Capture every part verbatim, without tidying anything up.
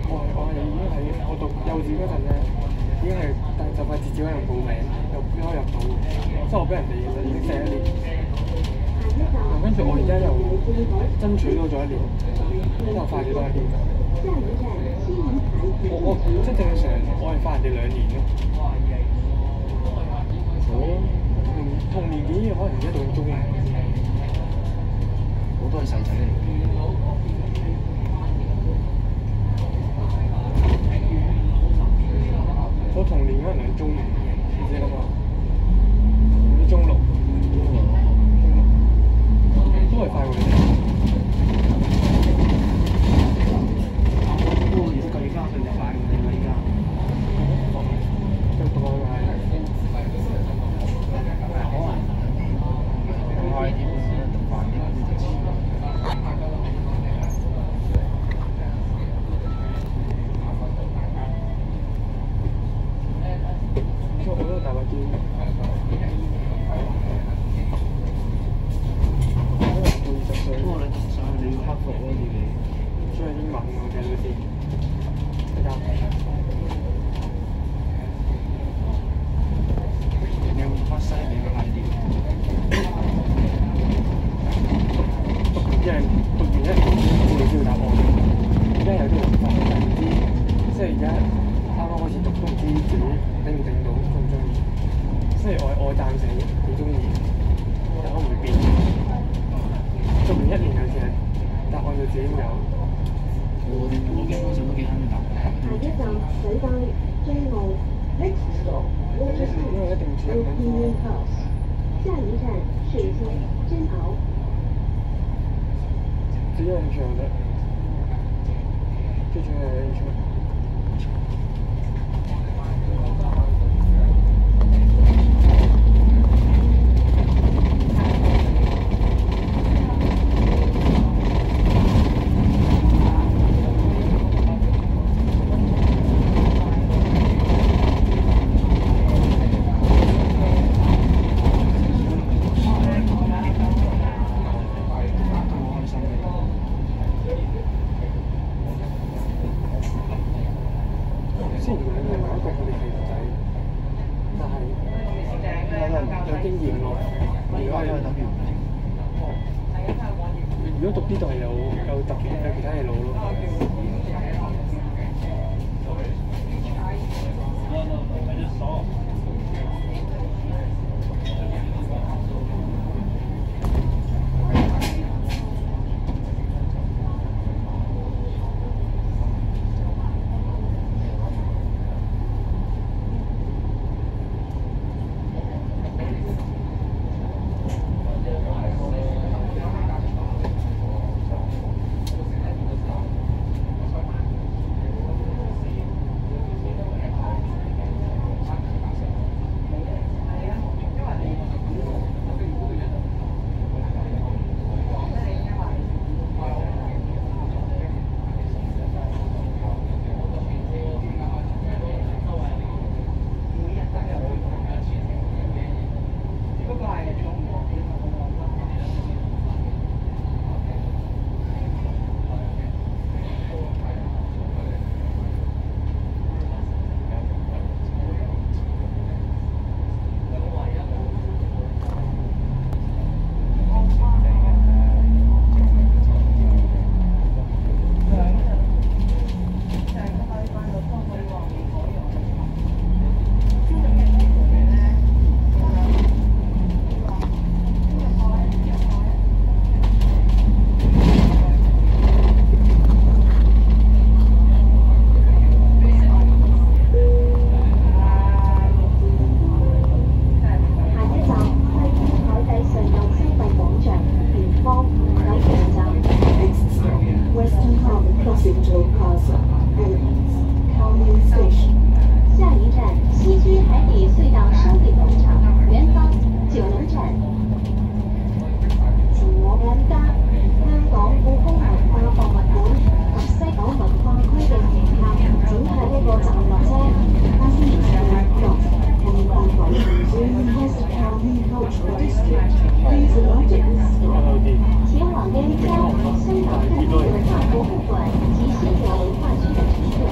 我係我係已經喺我讀幼稚嗰陣咧，已經係但就快截止嗰人報名，又邊可以入到，即係我俾人哋其實已經四一年。跟住我而家又爭取多咗一年，之後快幾多一年。我我即係正常，我係快人哋兩年咯。好啊，同年紀可能而家讀緊中五， 好多係細仔嚟。 我同年可能係中五，你知啦嘛？啲中六。都係快過你哋。 不過如果計翻佢就快過你啦，依家。 就多係。 可能快啲，讀快啲嗰啲就遲。 所以我覺得大把機。 不過你讀上去你要克服咯，自己。 所以英文我睇到先，得㗎。 你有冇發西你要快啲？ 讀讀完一讀完一年先會知道答案。而家有啲諗法，但係唔知，即係而家啱啱開始讀都唔知自己頂唔頂到，中唔中意。雖然我我暫時幾中意，但可能會變。讀完一年有時係答案就自己會有。 我我基本上都幾肯答。 下一站水帶中路 ，Next stop Watertown Opinion House。下一站水星真熬。 自己有興趣就得，最重要係興趣。如果讀呢度係有有特別有其他嘢攞咯。 前往边疆香港本地文化博物馆及西九文化区的乘客，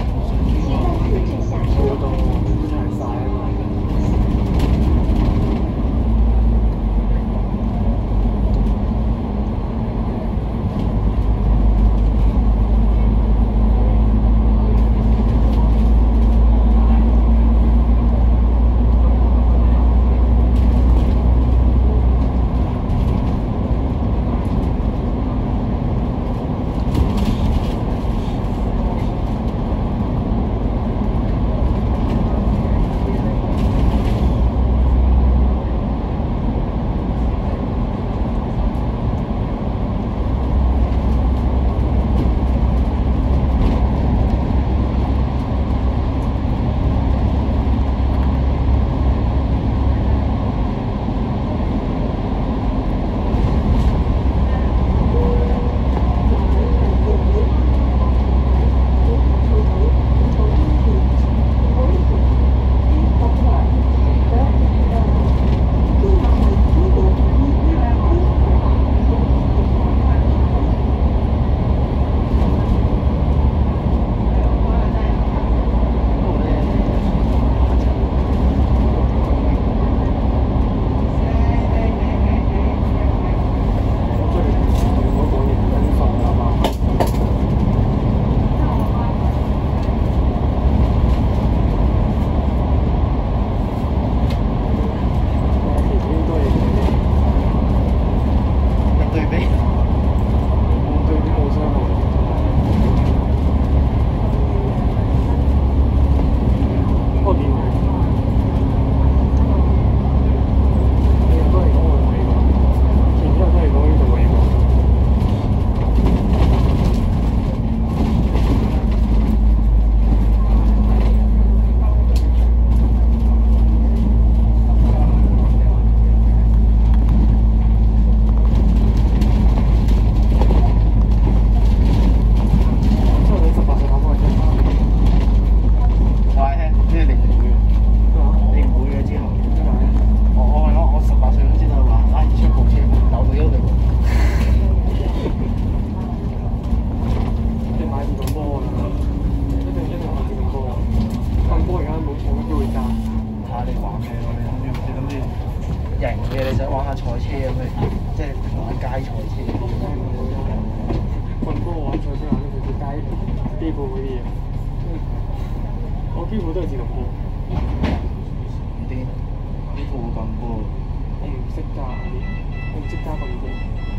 賽車咁嘅，即係玩街賽車嗰啲。 棍波我玩賽車玩得佢街機步嗰啲嘢，我機步都係自動波。 啲啲副棍波， 我唔識揸嗰啲，我唔識揸棍波。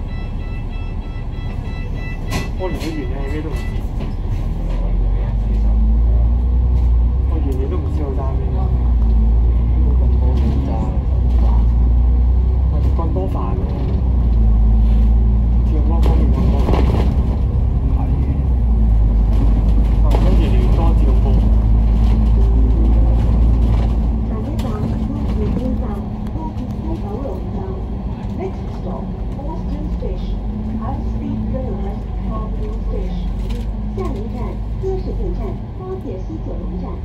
我連個原理係咩都唔知，我原理都唔知我揸咩。 棍波點揸？ 係棍波煩咯，自動波方面棍波煩。 係。 但係都越嚟越多自動波。 下一站烏橋邊站，烏橋九龍站。Next stop, Boston Station. High Speed Rail has Boston Station. 下一站歌水镇站，高铁西九龙站。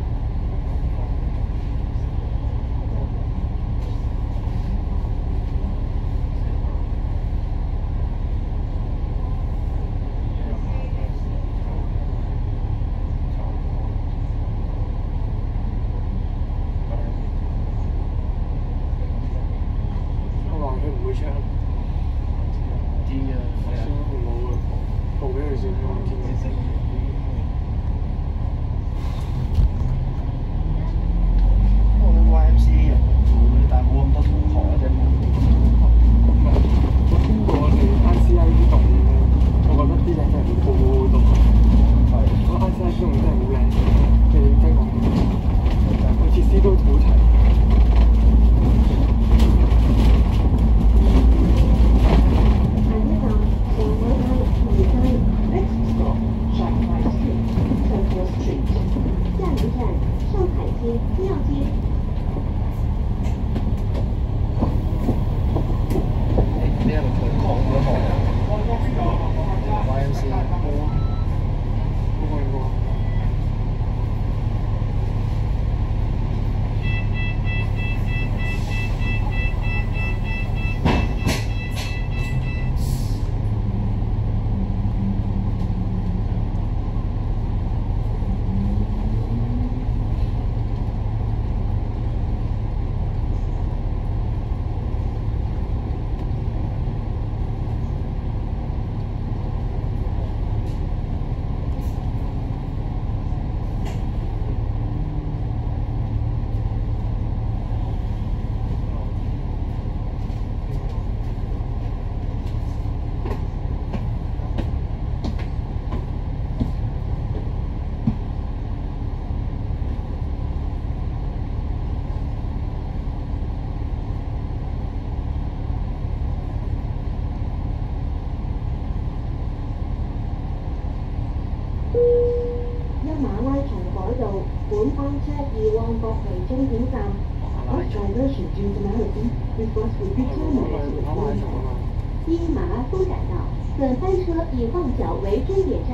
我馬拉松改道，本班車以旺角為終點站。All diversion due to Marathon, this bus will be terminated at Mong. 因马拉松改道，本班车以旺角为终点站。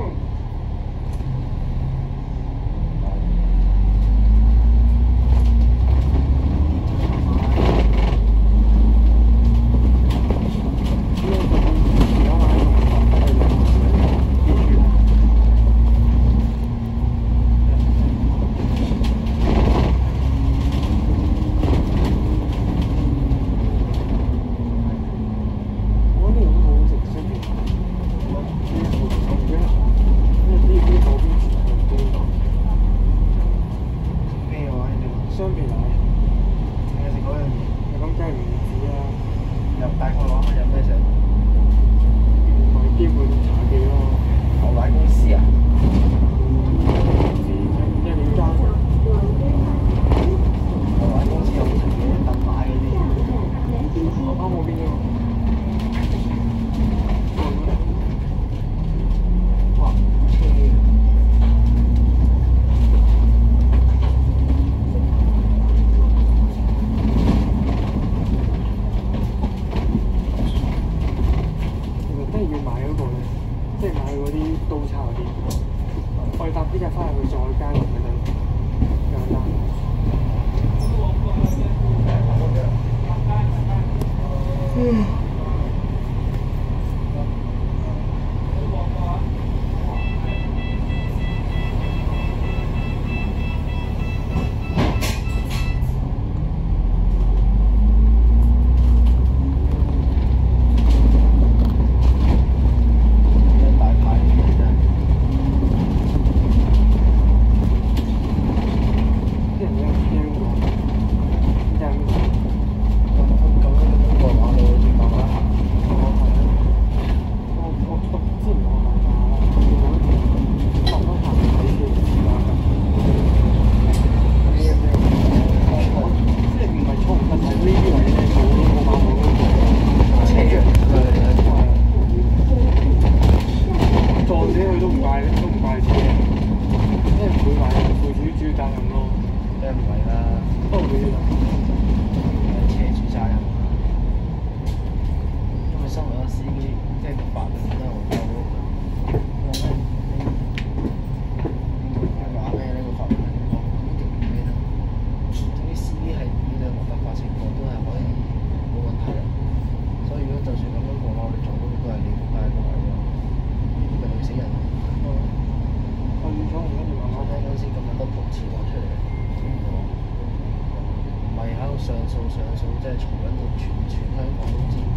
上訴上訴，即係嘈緊到全全香港都知。